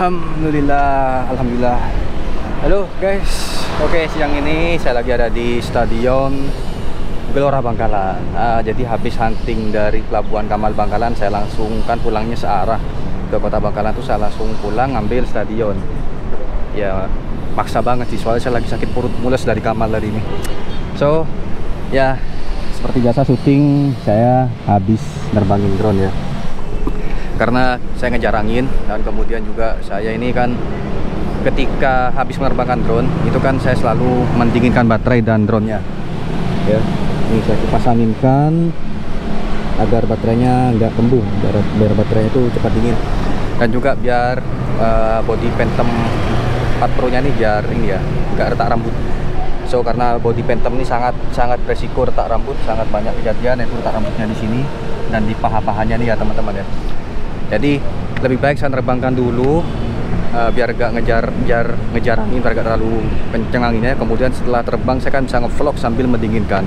Alhamdulillah. Halo guys, oke, siang ini saya lagi ada di Stadion Gelora Bangkalan. Jadi habis hunting dari Pelabuhan Kamal Bangkalan, saya langsung kan pulangnya searah ke Kota Bangkalan tuh, saya langsung pulang ngambil stadion. Ya maksa banget sih, soalnya saya lagi sakit perut mules dari Kamal tadi ini. So ya seperti biasa syuting saya habis nerbangin drone ya, karena saya ngejarangin. Dan kemudian juga saya ini kan ketika habis menerbangkan drone itu kan saya selalu mendinginkan baterai dan drone-nya ya. Ini saya pasanginkan agar baterainya nggak kembung, biar baterainya itu cepat dingin. Dan juga biar body Phantom 4 Pro nya nih biar ini ya nggak retak rambut. So karena body Phantom ini sangat beresiko retak rambut, sangat banyak kejadian itu retak rambutnya di sini dan di paha-pahanya nih ya teman-teman ya. Jadi lebih baik saya nerbangkan dulu biar gak ngejarangin, biar gak terlalu kenceng anginnya. Kemudian setelah terbang saya kan bisa ngevlog sambil mendinginkan.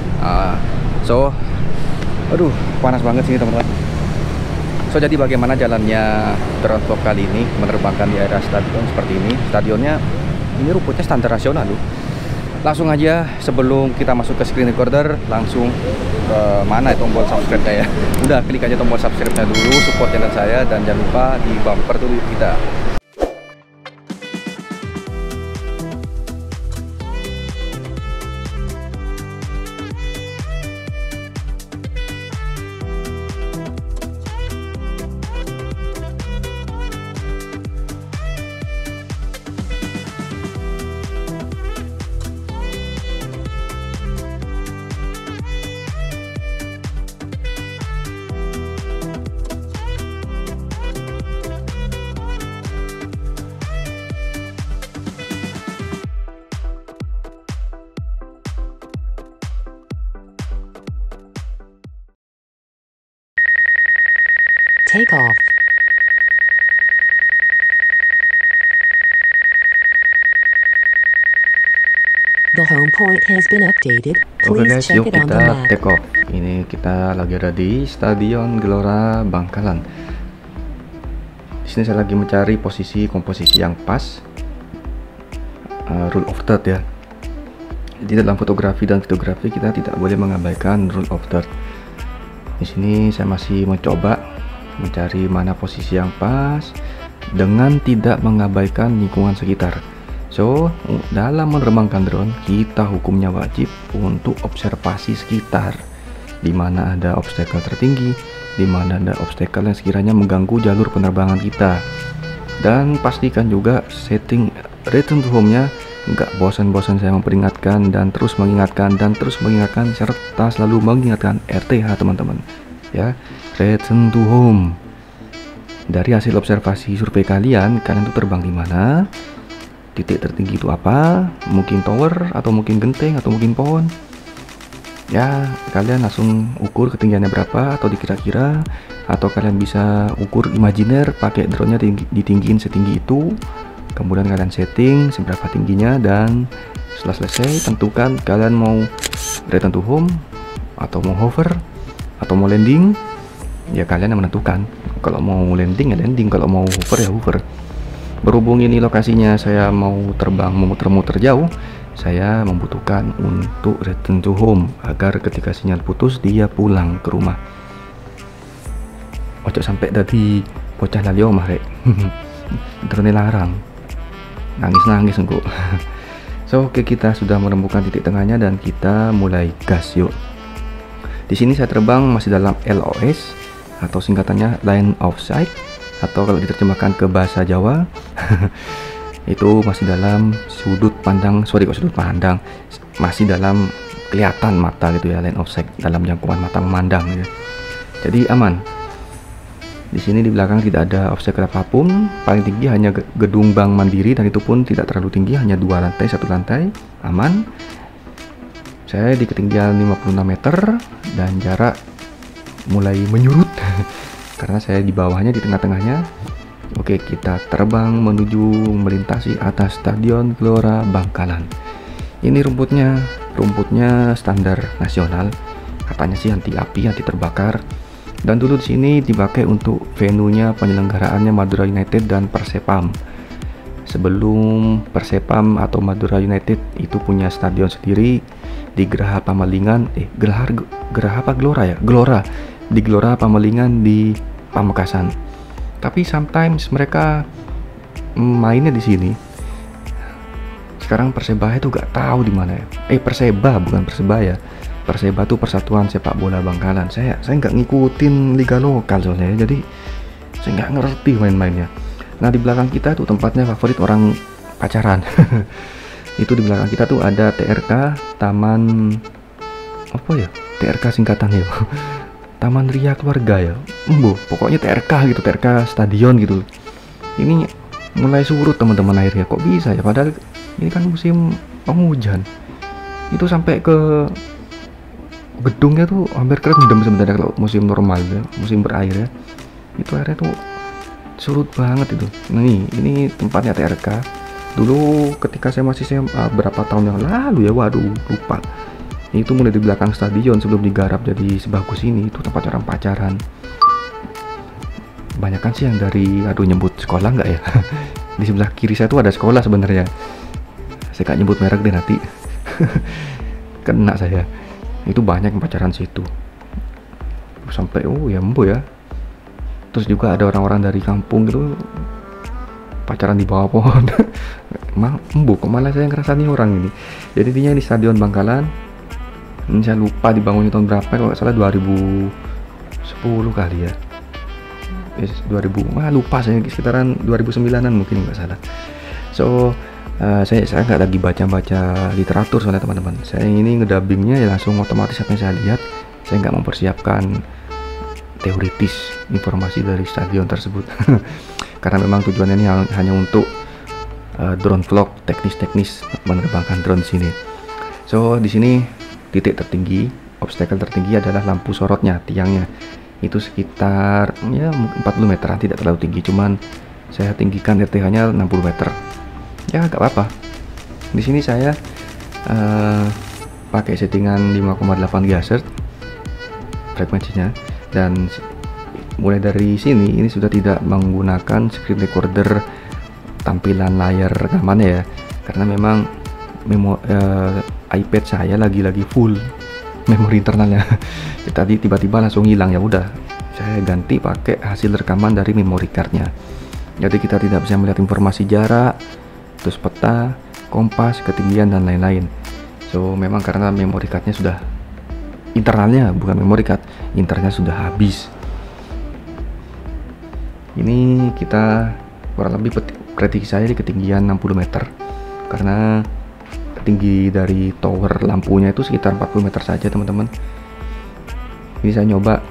Aduh panas banget sini teman-teman. So jadi bagaimana jalannya drone vlog kali ini menerbangkan di area stadion seperti ini. Stadionnya ini rumputnya standar nasional loh. Langsung aja sebelum kita masuk ke screen recorder, langsung ke mana ya tombol subscribe-nya ya. Udah klik aja tombol subscribe-nya dulu, support channel saya, dan jangan lupa di bumper dulu kita. Take off. The home point has been updated. Oke Please guys, check yuk it on the kita map. take off. Ini kita lagi ada di Stadion Gelora Bangkalan. Di sini saya lagi mencari komposisi yang pas, rule of third ya. Jadi dalam fotografi dan videografi kita tidak boleh mengabaikan rule of third. Di sini saya masih mencoba mencari mana posisi yang pas dengan tidak mengabaikan lingkungan sekitar. So dalam menerbangkan drone kita hukumnya wajib untuk observasi sekitar, di mana ada obstacle tertinggi, di mana ada obstacle yang sekiranya mengganggu jalur penerbangan kita. Dan pastikan juga setting return to home-nya nggak bosan-bosan saya memperingatkan dan terus mengingatkan serta selalu mengingatkan RTH teman-teman ya, return to home. Dari hasil observasi survei kalian tuh terbang di mana, titik tertinggi itu apa, mungkin tower atau mungkin genteng atau mungkin pohon ya. Kalian langsung ukur ketinggiannya berapa atau dikira-kira, atau kalian bisa ukur imajiner pakai drone-nya ditinggiin setinggi itu. Kemudian kalian setting seberapa tingginya, dan setelah selesai tentukan kalian mau return to home atau mau hover atau mau landing. Ya kalian yang menentukan. Kalau mau landing ya landing, kalau mau hover ya hover. Berhubung ini lokasinya saya mau terbang memutar-muter jauh, saya membutuhkan untuk return to home agar ketika sinyal putus dia pulang ke rumah. Ojo sampai tadi bocah lalio mah rek. Drone larang. Nangis engkau. So oke, kita sudah menemukan titik tengahnya dan kita mulai gas yuk. Di sini saya terbang masih dalam LOS atau singkatannya line of sight, atau kalau diterjemahkan ke bahasa Jawa itu masih dalam sudut pandang, masih dalam kelihatan mata gitu ya, line of sight, dalam jangkauan mata memandang gitu. Jadi aman. Di sini di belakang tidak ada obstacle apapun, paling tinggi hanya gedung Bank Mandiri, dan itu pun tidak terlalu tinggi, hanya 2 lantai, 1 lantai, aman. Saya di ketinggian 56 meter dan jarak mulai menyurut karena saya di bawahnya, di tengah-tengahnya. Oke, kita terbang menuju melintasi atas Stadion Gelora Bangkalan. Ini rumputnya standar nasional, katanya sih anti api, anti terbakar. Dan dulu di sini dipakai untuk venue-nya penyelenggaraannya Madura United dan Persepam. Sebelum Persepam atau Madura United itu punya stadion sendiri di Geraha Pamalingan, Geraha apa Gelora ya? Gelora. Di Gelora Pamalingan di Pamekasan. Tapi sometimes mereka mainnya di sini. Sekarang Persebaya itu gak tahu di mana ya. Perseba bukan Persebaya. Perseba tuh Persatuan Sepak Bola Bangkalan. Saya nggak ngikutin liga lokal soalnya, jadi saya nggak ngerti main-mainnya. Nah, di belakang kita tuh tempatnya favorit orang pacaran. Itu di belakang kita tuh ada TRK Taman apa ya? TRK singkatannya. Taman Ria Keluarga ya. Pokoknya TRK gitu, TRK stadion gitu. Ini mulai surut teman-teman airnya. Kok bisa ya? Padahal ini kan musim penghujan. Itu sampai ke gedungnya tuh hampir kerendam sebenarnya kalau musim normal ya, musim berair ya. Itu airnya tuh surut banget itu. Nah, ini tempatnya TRK. Dulu ketika saya masih SMA berapa tahun yang lalu ya, waduh lupa. Itu mulai di belakang stadion sebelum digarap jadi sebagus ini. Itu tempat orang pacaran. Banyakan sih yang dari, nyebut sekolah nggak ya? Di sebelah kiri saya tuh ada sekolah sebenarnya. Saya nggak nyebut merek deh nanti. Kena saya. Itu banyak yang pacaran situ. Sampai ya ya. Terus juga ada orang-orang dari kampung gitu pacaran di bawah pohon. Kok malah saya ngerasa nih orang ini. Jadi intinya di Stadion Bangkalan. Ini saya lupa dibangunnya tahun berapa, kalau nggak salah 2010 kali ya. 2000, lupa saya, sekitaran 2009an mungkin nggak salah. So saya nggak lagi baca literatur soalnya teman-teman. Saya ini ngedubbingnya ya langsung otomatis apa yang saya lihat. Saya nggak mempersiapkan teoritis informasi dari stadion tersebut. Karena memang tujuannya ini hanya untuk drone vlog, teknis menerbangkan drone di sini. So di sini titik tertinggi, obstacle tertinggi adalah lampu sorotnya, tiangnya. Itu sekitar ya 40 meteran, tidak terlalu tinggi, cuman saya tinggikan RTH-nya 60 meter. Ya gak apa-apa. Di sini saya pakai settingan 5,8 GHz frekuensinya, dan mulai dari sini ini sudah tidak menggunakan screen recorder tampilan layar rekamannya ya, karena memang iPad saya lagi full memori internalnya. Tadi tiba-tiba langsung hilang, ya udah saya ganti pakai hasil rekaman dari memory cardnya. Jadi kita tidak bisa melihat informasi jarak, terus peta, kompas, ketinggian dan lain-lain. So memang karena memory cardnya sudah, internalnya bukan memory card, internalnya sudah habis. Ini kita kurang lebih prediksi saya di ketinggian 60 meter, karena tinggi dari tower lampunya itu sekitar 40 meter saja teman-teman. Ini saya nyoba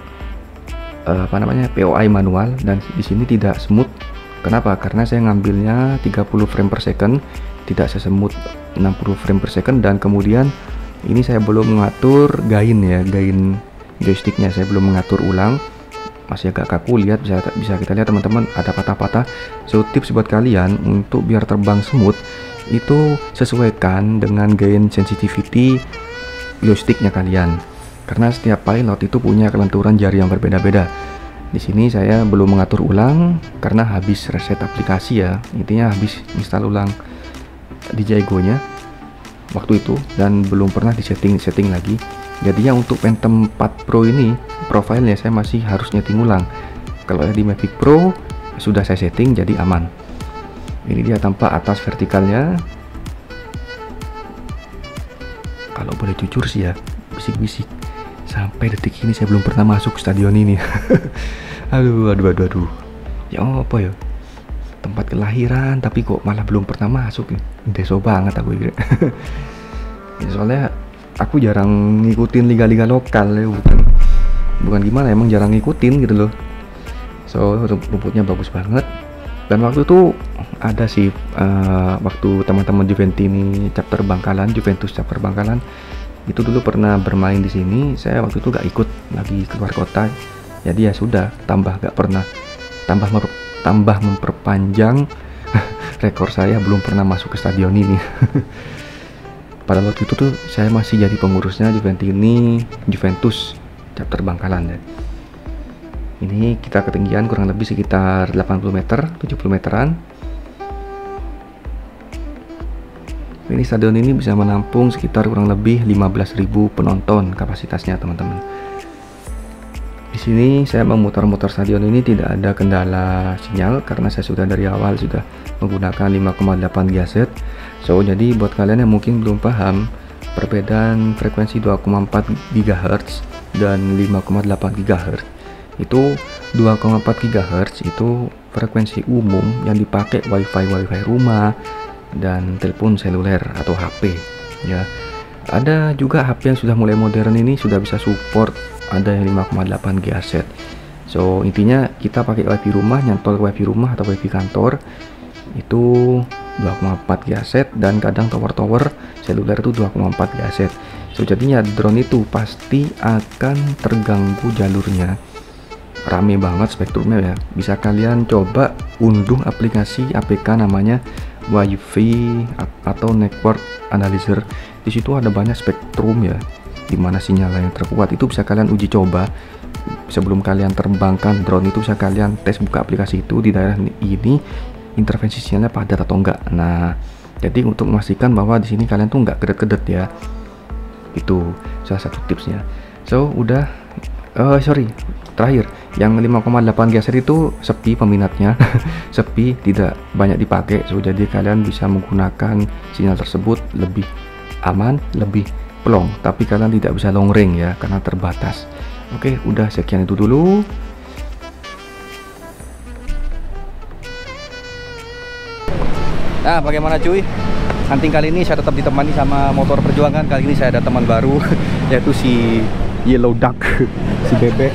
POI manual, dan di sini tidak smooth. Kenapa? Karena saya ngambilnya 30 frame per second, tidak sesmooth 60 frame per second. Dan kemudian ini saya belum mengatur gain joysticknya, saya belum mengatur ulang, masih agak kaku. Lihat, bisa kita lihat teman-teman, ada patah-patah. So tips buat kalian untuk biar terbang smooth itu sesuaikan dengan gain sensitivity joysticknya kalian, karena setiap pilot itu punya kelenturan jari yang berbeda-beda. Di sini saya belum mengatur ulang karena habis reset aplikasi ya, intinya habis install ulang DJI Go-nya waktu itu, dan belum pernah disetting lagi. Jadinya untuk Phantom 4 Pro ini profilnya saya masih harus nyeting ulang. Kalau di Mavic Pro sudah saya setting jadi aman. Ini dia tampak atas vertikalnya. Kalau boleh jujur sih ya, bisik-bisik, sampai detik ini saya belum pernah masuk stadion ini. aduh. Ya apa ya, tempat kelahiran tapi kok malah belum pernah masuk ya. Deso banget aku ya. Soalnya aku jarang ngikutin liga-liga lokal ya, bukan gimana, emang jarang ngikutin gitu loh. So rumputnya bagus banget. Dan waktu itu ada sih waktu teman-teman Juventus chapter Bangkalan itu dulu pernah bermain di sini. Saya waktu itu gak ikut, lagi keluar kota, jadi ya sudah, tambah memperpanjang rekor saya belum pernah masuk ke stadion ini. Pada waktu itu tuh saya masih jadi pengurusnya Juventus chapter Bangkalan ya. Ini kita ketinggian kurang lebih sekitar 80 meter, 70 meteran. Ini stadion ini bisa menampung sekitar kurang lebih 15.000 penonton kapasitasnya, teman-teman. Di sini saya memutar-mutar stadion ini tidak ada kendala sinyal karena saya sudah dari awal sudah menggunakan 5,8 GHz. So jadi buat kalian yang mungkin belum paham perbedaan frekuensi 2,4 GHz dan 5,8 GHz, itu 2,4 GHz itu frekuensi umum yang dipakai wifi rumah dan telepon seluler atau HP ya. Ada juga HP yang sudah mulai modern ini sudah bisa support ada yang 5,8 GHz. So intinya kita pakai wifi rumah, nyantol ke wifi rumah atau wifi kantor itu 2,4 GHz, dan kadang tower seluler itu 2,4 GHz. So jadinya drone itu pasti akan terganggu jalurnya, rame banget spektrumnya ya. Bisa kalian coba unduh aplikasi APK namanya Wi-Fi atau Network Analyzer. Di situ ada banyak spektrum ya, dimana sinyal yang terkuat itu bisa kalian uji coba sebelum kalian terbangkan drone itu. Bisa kalian tes buka aplikasi itu di daerah ini intervensi sinyalnya padat atau enggak. Nah jadi untuk memastikan bahwa di sini kalian tuh enggak kedet-kedet ya, itu salah satu tipsnya. So udah terakhir yang 5,8 GHz itu sepi peminatnya sepi, tidak banyak dipakai. So jadi kalian bisa menggunakan sinyal tersebut lebih aman, lebih plong, tapi kalian tidak bisa long range ya karena terbatas. Oke, udah sekian itu dulu. Nah, bagaimana cuy? Hunting kali ini saya tetap ditemani sama motor perjuangan. Kali ini saya ada teman baru yaitu si Yellow Duck, si bebek.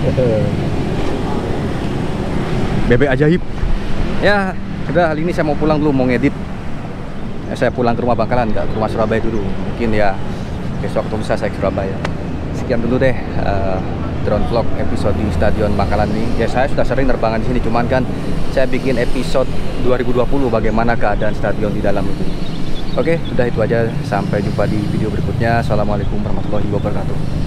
Bebek ajaib. Ya, udah kali ini saya mau pulang dulu, mau ngedit. Ya, saya pulang ke rumah Bangkalan, nggak ke rumah Surabaya dulu. Mungkin ya besok atau lusa saya ke Surabaya. Sekian dulu deh drone vlog episode di Stadion Bangkalan ini. Ya saya sudah sering nerbangan di sini, cuman kan saya bikin episode 2020 bagaimana keadaan stadion di dalam itu. Oke, sudah itu aja. Sampai jumpa di video berikutnya. Assalamualaikum warahmatullahi wabarakatuh.